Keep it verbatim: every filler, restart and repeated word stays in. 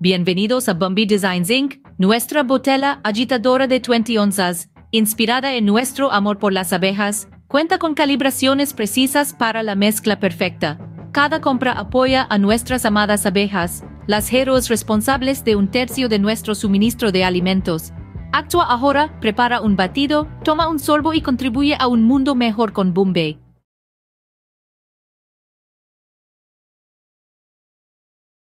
Bienvenidos a Bumby Designs incorporated, nuestra botella agitadora de veinte onzas, inspirada en nuestro amor por las abejas, cuenta con calibraciones precisas para la mezcla perfecta. Cada compra apoya a nuestras amadas abejas, las héroes responsables de un tercio de nuestro suministro de alimentos. Actúa ahora, prepara un batido, toma un sorbo y contribuye a un mundo mejor con Bumby.